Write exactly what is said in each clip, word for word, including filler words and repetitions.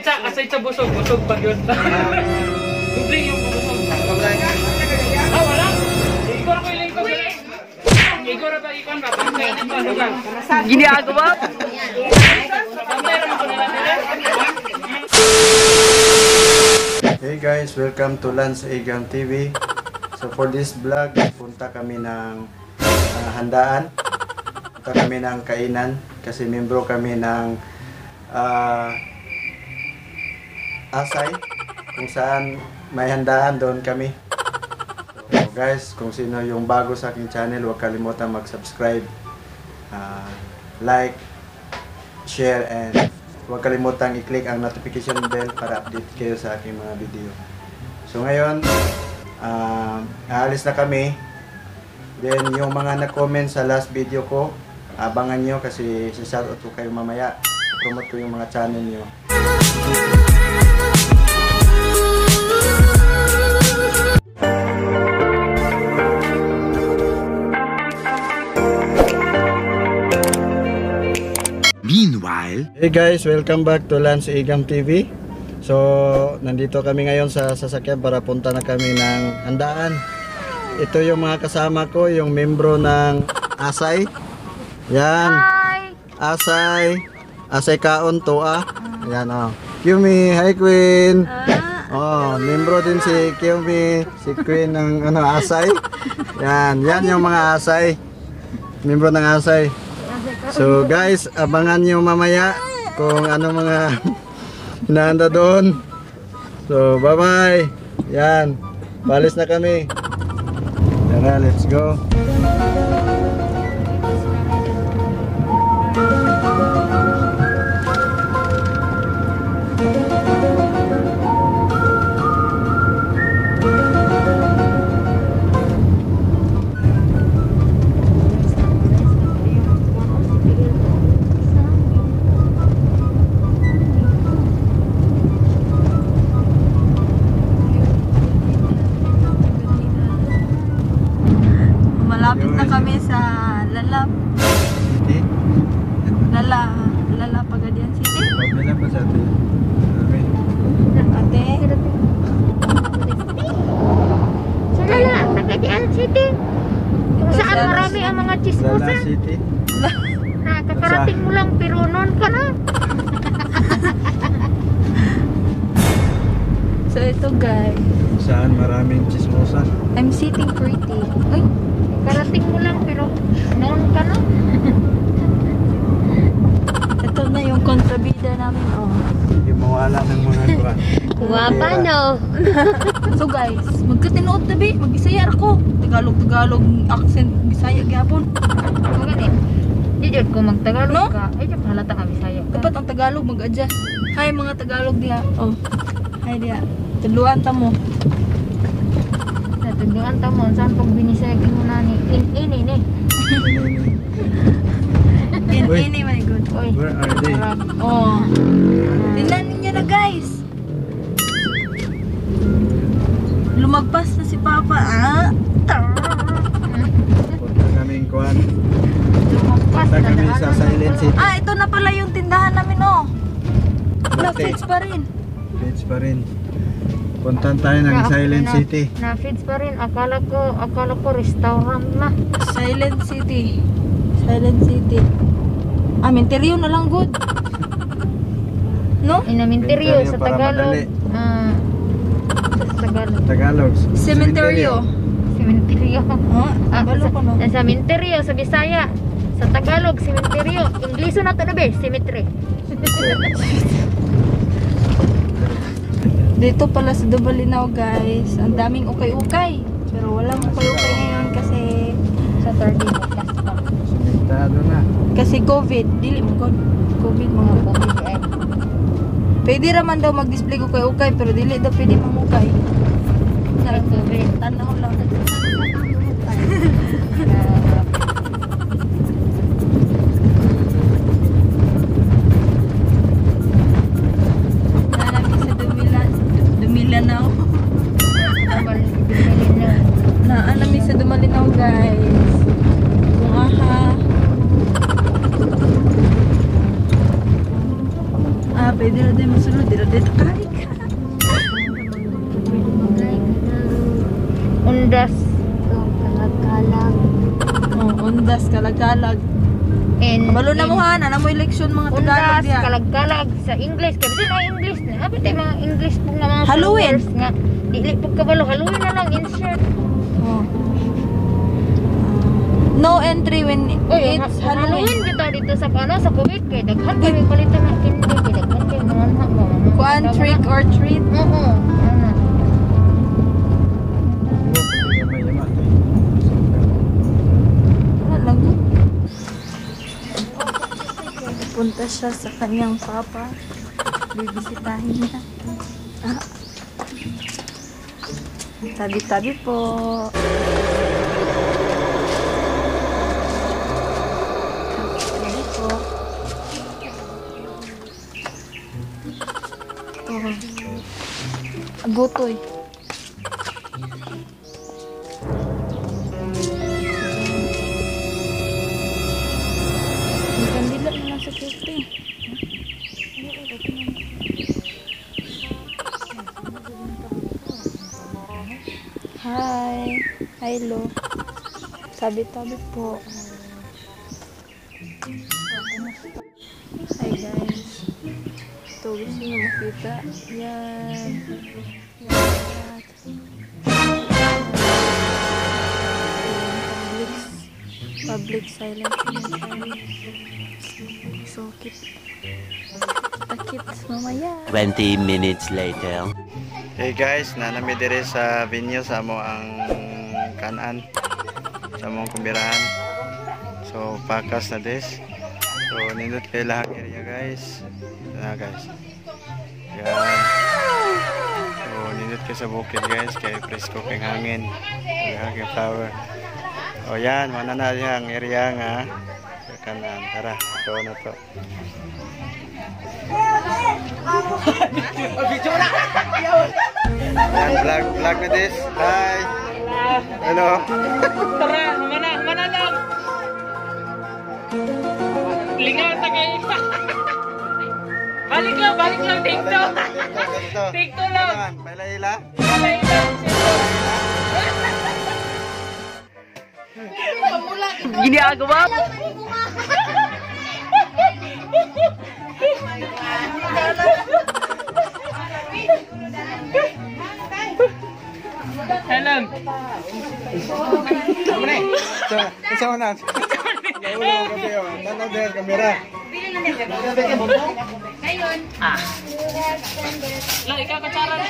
sa asay sa busog, busog pa yun. Doble yung busog. Ah, wala? Igor ko yung lingkod. Igor ba ikon ba? Giniagawa? Hey guys, welcome to Lance Egang T V. So for this vlog, punta kami ng uh, handaan. Punta kami ng kainan kasi membro kami ng uh, Asay, kung saan may handaan, doon kami. So guys, kung sino yung bago sa aking channel, huwag kalimutan mag-subscribe, uh, like, share, and huwag kalimutan i-click ang notification bell para update kayo sa aking mga video. So ngayon, uh, aalis na kami. Then yung mga nag-comment sa last video ko, abangan nyo kasi si-shoutout ko kayo mamaya. Promote ko yung mga channel nyo. Meanwhile, hey guys, welcome back to Lance Egang T V. So, nandito kami ngayon sa sasakyan para punta na kami ng handaan. Ito yung mga kasama ko, yung membro ng Asay. Yan. Hi! Asay. Asay Kaon Toa. Yan oh. Kyumi, hi Queen. Oh, membro din si Kyumi, si Queen ng ano Asay. Yan, yan yung mga Asay. Membro ng Asay. So guys, abangan nyo mamaya kung ano mga hinahanda doon. So bye bye. Yan, balis na kami. Tara, let's go. Malapit na kami sa Lalap. City? Lala, Lala Pagadian City. Pagmila pa sa atin. Ate. Sa Lala, Pagadian City. Kung saan marami ang mga Lala chismosa. City? Nakakarating mo lang pero noon ka na. So ito guys, Saan maraming chismosa? I'm sitting pretty. Uy, Karating mo lang pero noon ka na. ito na yung kontrabida namin. Oh. Hindi mawala ng mga kuha. Guwapa no. So guys, magkatinood na bi, mag-Bisaya ako. Tagalog-Tagalog accent Bisaya gyapon. Magani. Di jud ko magtagalog No? ka. Ay jud halata ka Bisaya. Dapat ang Tagalog mag-adjust. Hi mga Tagalog diha. Oh. Hi diha. Tuluan ta mo. Natungguan ta mo saan pag binisaya mo nani. In ini ni. In Uy. ini my good. Oy. Where are they? Oh. Tingnan ninyo na guys. Lumagpas na si Papa. Ah. Punta kaming kuhan. Lumampas Punta na kami daan sa na. Silent City. Ah, ito na pala yung tindahan namin oh. Na-fix pa rin. Beach pa rin. Puntan tayo ng Na- Silent na- City. Na-feeds pa rin. Akala ko, akala ko restaurant na. Silent City. Silent City. Ah, Minteryo na lang good. No? Inaminteryo Minteryo sa para Tagalog. madali. Ah, sa Tagalog. Tagalog. Cementerio. Sementeryo. Oh, Ah, balo sa, ko no. sa sementeryo sa Bisaya. Sa Tagalog, sementeryo. Ingleso na to na be, cemetery. Dito pala sa Dubalinaw guys, ang daming ukay-ukay. Pero walang ukay-ukay ngayon kasi Saturday bukas pa. Sumitado na. kasi COVID. Dili mo god. COVID mga po. COVID eh. Pwede raman daw mag-display ukay-ukay pero dili daw pwede mamukay. Sa COVID. Tanaw lang. Nalami sa Dumilan. Dumilanaw. Naalami sa Dumalinaw guys. Kung aha. Ah, pwede na din masunod. Dila Dito kay ka. Undas. Kalag-kalag. Oh, undas kalagalag. And Kabalo na mo ha, na mo eleksyon mga Tagalog Undas, diya. kalag-kalag sa English. Kasi na English na. Apa tayo mga English po nga mga Halloween. followers nga. Dili po kabalo. Halloween na lang. Insert. Oh. No entry when Uy, it's Halloween. Halloween. kita dito sa ano sa Kuwait kay daghan kami palitan ng kindi kay daghan kay mga anak mo. Kuan trick or treat. Oo. Ano. Wala lang. Punta siya sa kanyang papa. Bibisitahin niya. Ah. Tabi-tabi po. Tabi po. Oh. Butoy. May kandila na lang sa kete. Hi. Hello. Tabi-tabi po. Hi guys. Ito gusto nyo makita. Yan. Yan. Public, public silent commentary. So cute. Takit mamaya. twenty minutes later. Hey guys, nanami dire sa venue sa mo ang kanan sa mong kumbirahan. So pakas na des. So nindot kay lahat area guys. Na guys. Yan. So nindot kay sa bukid guys kay presko kay hangin. Kay flower. O yan, mana na yang area nga sa kanan. Tara, ito na to. Yan, vlog, vlog na this. Hi. Hello. Tara, mana, mana lang. Lingaw ta kay. Balik lang, balik lang, take two. Take two lang. Baila-ila. Balik lang. Gini ako ba? Helen. Sa, sa mana? Ulo kasi yun. Tanaw din kamera. Ah. Lang, ikaw katsara na.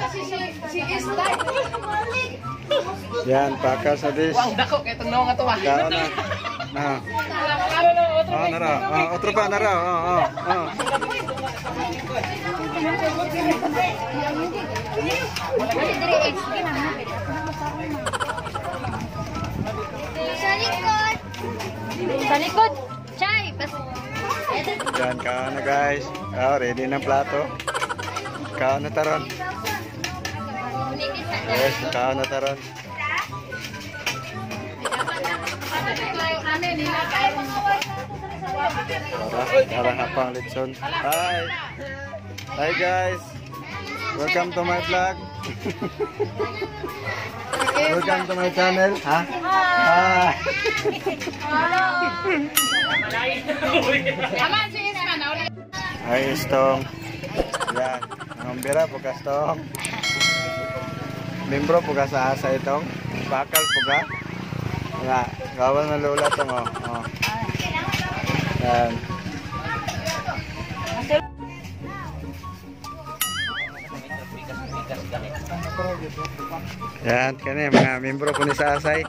Yan, pakas na this. Wow, dako, kaya itong nawa nga ito ah. Kao na. Na. Oh, nara. Oh, otro pa, nara. Oh, oh, oh. Sa likod. Chay, bas. Yan, kao na guys. Kao, ready ng plato. Kao na taron. Yes, kao na taron. Tara, tara hapang litson. Hi. Hi guys. Welcome to my vlog. Welcome to my channel. Ha? Hi. Hi, Stong. Yan. Nangumbira po ka, Stong. Membro po ka sa asa itong. Bakal po ka. Nga, gawan ng lola itong. Oh. Oh. Yan. Yan, kani mga membro ko ni sa Asay.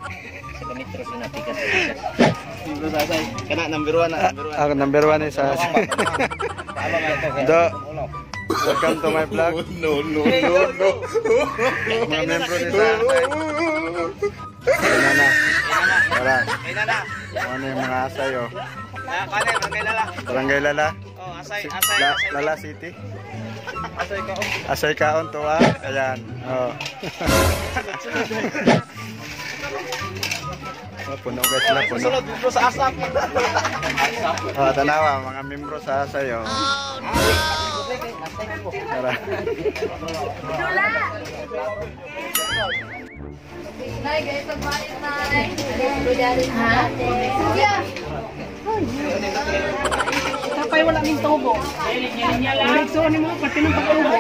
Membro sa Asay. Kana number one na, number one. Ako number one ni sa Asay. Do. Welcome to my vlog. No, no, no, no. Mga membro ni sa Asay. Kaya na. Tara. Kay nana. Ano yung mga Asay oh. Na kane barangay lala. Barangay Lala. Oh, Asay, Si- Asay, La- Asay. Lala City. Asay ka. oh. Asay kaon to ah. Ayan. Oh. Oh, puno guys sila, puno. Sunod membro sa Asap. Oh, tanawa, mga membro sa Asay oh. Tara. Nay, guys, pagbayad na. Ha? Kapay wala ning tubo. Nagsuon mo pati ng pag-ubo.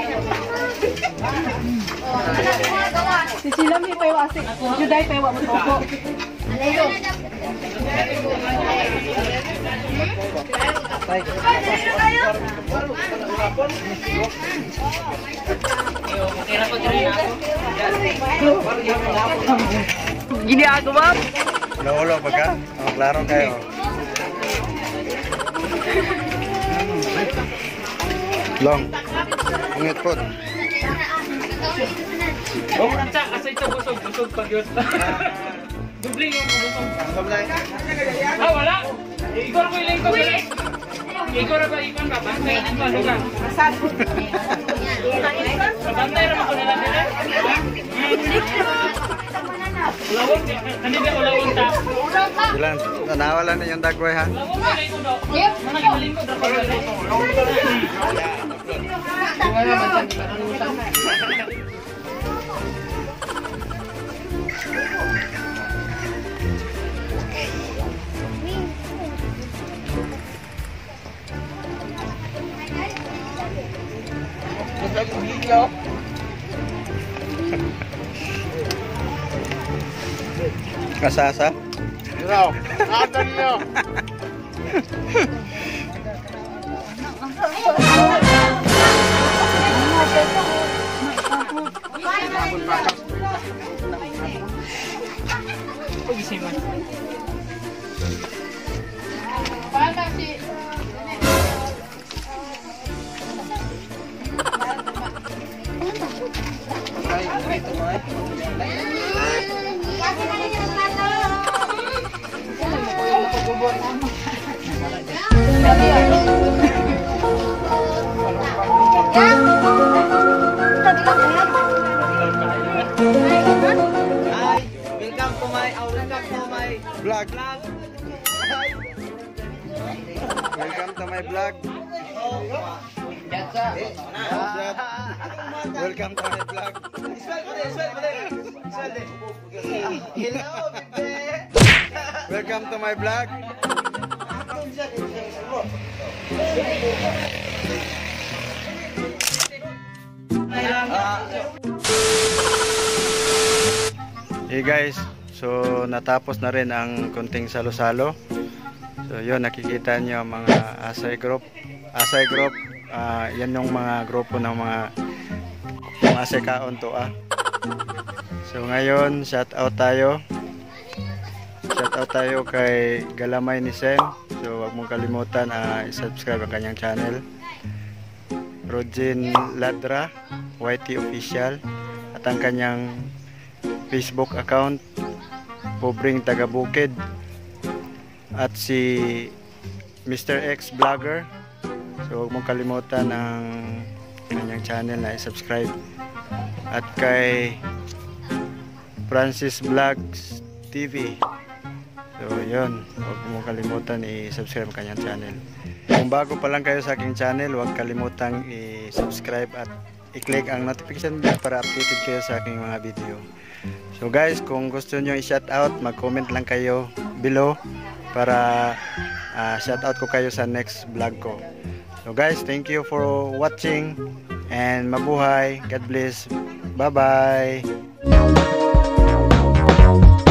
Si Sila may paywasi. Juday paywa mo tubo. Gini ako, ma'am. Ulo-ulo ba ka? Oh, klaro kayo. Long. Ingit po. Oh, sa asay ito busog, busog pag yun. Dubling yung busog. Ah, wala. Igor ko ilang ko gani. Igor ba ikon ba? Bantay ang lugar. Asad. Bantay ra ko nila dire. Lawon, kanina ko lawon ta. Ilan? Nawala na yung dagway ha? Lawon ko lay ko do. Mana giling ko dapat. Kasasa? Ikaw, nakatan niyo. Pagisiman. Hi, welcome to my, oh, welcome to my Vlog. vlog. Welcome to my vlog. Welcome to my vlog. Iswel ko din, iswel ko din. Iswel din. Hello, bebe. Welcome to my vlog. Hey guys, so natapos na rin ang kunting salo-salo. So yun, nakikita nyo mga Asay Group. Asay Group, ah, yan yung mga grupo ng mga mga Asay Kaon to ah. So ngayon, shout out tayo. Shout out tayo kay Galamay ni Sem. So wag mong kalimutan ah, i-subscribe ang kanyang channel. Rodjin Ladra, Y T Official, at ang kanyang Facebook account, Pobring Tagabukid, at si Mister X Vlogger. So huwag mong kalimutan ang kanyang channel na i-subscribe. At kay Francis Vlogs T V. So yun, huwag mong kalimutan i-subscribe ang kanyang channel. Kung bago pa lang kayo sa aking channel, huwag kalimutang i-subscribe at i-click ang notification bell para updated kayo sa aking mga video. So guys, kung gusto nyo i-shout out, mag-comment lang kayo below para uh, shout out ko kayo sa next vlog ko. So guys, thank you for watching and mabuhay. God bless. Bye bye.